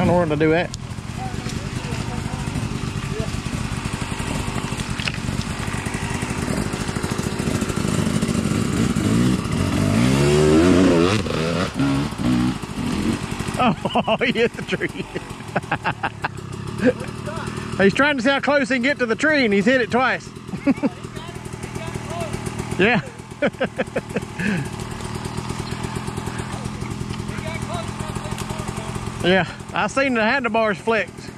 don't know where to do that. Oh, he hit the tree. He's trying to see how close he can get to the tree, and he's hit it twice. Yeah. Yeah, I seen the handlebars flicked.